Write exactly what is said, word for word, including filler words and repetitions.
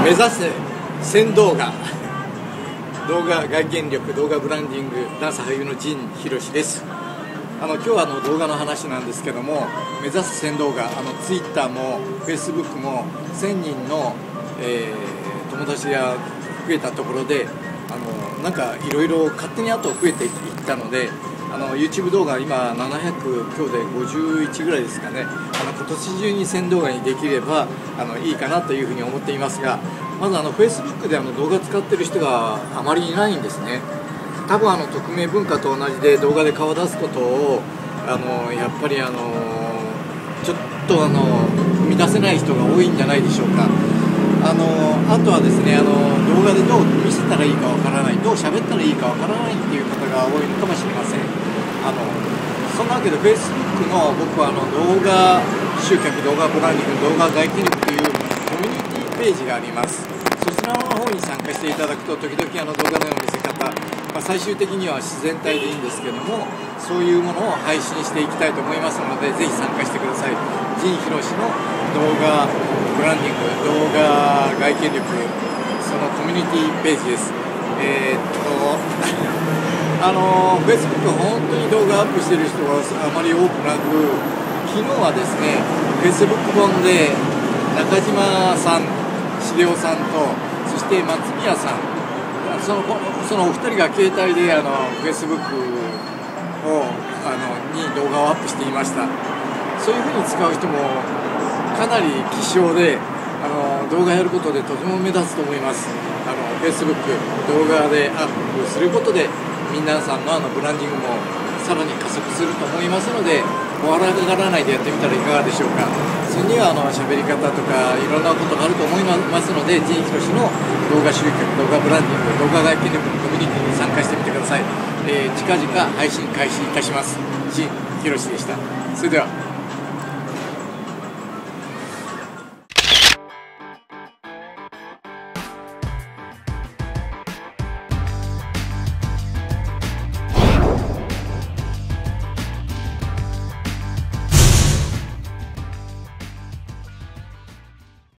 目指せ先動画動画外見力動画ブランディングダンス俳優の陣博です。あの今日はあの動画の話なんですけども、目指す先動画、あのツイッターもフェイスブックもせんにんの、えー、友達が増えたところで、あのなんかいろいろ勝手にあと増えていったので、あの YouTube 動画今ななひゃく今日でごじゅういちぐらいですかね。あの今年中に先動画にできればあのいいかなというふうに思っていますが、まずあの Facebook であの動画使ってる人があまりいないんですね。多分あの匿名文化と同じで動画で顔を出すことをあのやっぱりあのちょっとあの見出せない人が多いんじゃないでしょうか。あのあとはですね、あの動画でどう見せたらいいかわからない、どう喋ったらいいかわからないっていう方が多いのかもしれません。あのそんなわけで Facebook の僕はあの動画集客、動画ブランディング、動画外見力というコミュニティページがあります。そちらの方に参加していただくと、時々あの動画の見せ方、まあ、最終的には自然体でいいんですけども、そういうものを配信していきたいと思いますので、ぜひ参加してください。陣博の動画ブランディング、動画外見力、そのコミュニティページです。えー、っとあの Facebook 本当に動画アップしている人があまり多くなく、昨日はですね Facebook 本で中島さん、重雄さんと、そして松宮さん、そのそのお二人が携帯であの Facebook をあのに動画をアップしていました。そういうふうに使う人もかなり希少で、あの動画やることでとても目立つと思います。あの Facebook 動画でアップすることで皆さんのあのブランディングもさらに加速すると思いますので、お笑いがらないでやってみたらいかがでしょうか。それにはあの喋り方とかいろんなことがあると思いますので、陣博の動画集客、動画ブランディング、動画外見力のコミュニティに参加してみてください。えー、近々配信開始いたします。陣博でした。それでは。